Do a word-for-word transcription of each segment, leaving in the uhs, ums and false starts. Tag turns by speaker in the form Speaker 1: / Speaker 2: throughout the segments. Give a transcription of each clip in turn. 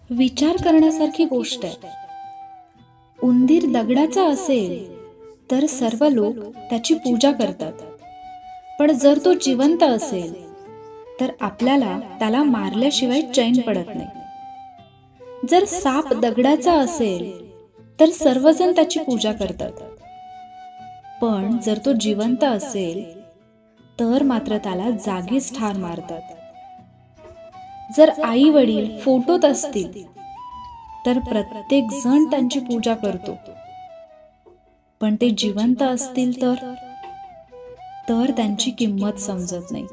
Speaker 1: विचार करण्यासारखी गोष्ट आहे. उंदीर दगडाचा असेल तर सर्व लोक त्याची पूजा करतात, पण जर तो जिवंत असेल तर आपल्याला त्याला मारल्याशिवाय चैन पडत नाही. जर साप दगडाचा असेल तर सर्वजण त्याची पूजा करतात, पण जर तो जिवंत असेल तर मात्र त्याला जागीच ठार मारतात. जर आई वडील फोटोत असतील तर प्रत्येक जण त्यांची पूजा करतो, पण ते जिवंत असतील तर तर त्यांची किंमत समजत नाही.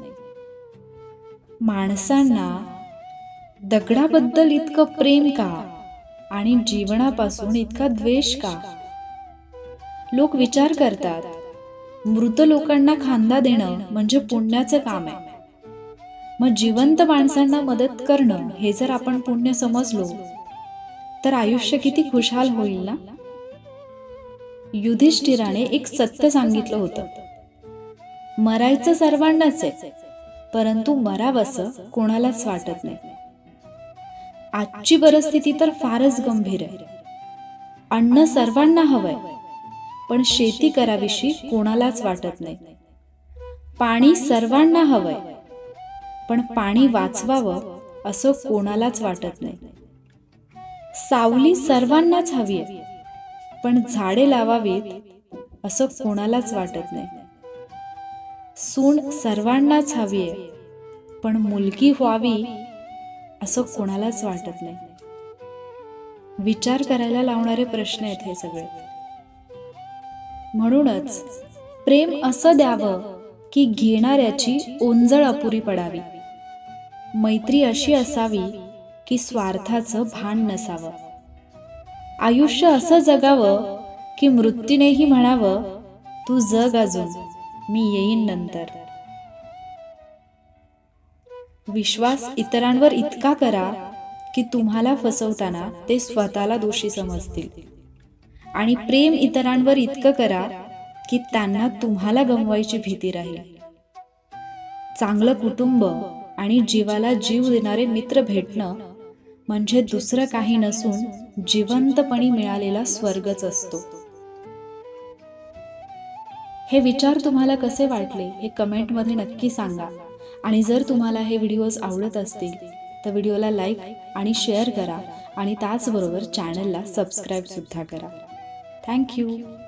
Speaker 1: माणसांना दगडाबद्दल इतकं प्रेम का आणि जीवनापासून इतका द्वेष का? लोक विचार करतात मृत लोकांना खांदा देणं म्हणजे पुण्याचं काम आहे. मग जिवंत माणसांना मदत करणं हे जर आपण पुण्य समजलो तर आयुष्य किती खुशाल होईल ना. युधिष्ठिराने एक सत्य सांगितलं होतं, मरायचं सर्वांनाच आहे, परंतु मरावंसं कोणालाच वाटत नाही. आजची परिस्थिती तर फारच गंभीर आहे. अन्न सर्वांना हवंय, पण शेती करावीशी कोणालाच वाटत नाही. पाणी सर्वांना हवंय, पण पाणी वाचवावं असं कोणालाच वाटत नाही. सावली सर्वांनाच हवी आहे, पण झाडे लावावीत असं कोणालाच वाटत नाही. सून सर्वांनाच हवी आहे, पण मुलगी व्हावी असं कोणालाच वाटत नाही. विचार करायला लावणारे प्रश्न आहेत हे सगळे. म्हणूनच प्रेम असं द्यावं की घेणाऱ्याची ओंजळ अपुरी पडावी. मैत्री अशी असावी की स्वार्थाचं भान नसावं. आयुष्य असं जगावं की मृत्यूनेही म्हणावं, तू जग अजून, मी येईन नंतर. विश्वास इतरांवर इतका करा की तुम्हाला फसवताना ते स्वतःला दोषी समजतील, आणि प्रेम इतरांवर इतकं करा की त्यांना तुम्हाला गमवायची भीती राहील. चांगलं कुटुंब आणि जीवाला जीव देणारे मित्र भेटणं म्हणजे दुसरं काही नसून जिवंतपणी मिळालेला स्वर्गच असतो. हे विचार तुम्हाला कसे वाटले हे कमेंटमध्ये नक्की सांगा. आणि जर तुम्हाला हे व्हिडिओज आवडत असतील तर व्हिडिओला लाईक आणि शेअर करा, आणि त्याचबरोबर चॅनलला सबस्क्राईब सुद्धा करा. थँक्यू.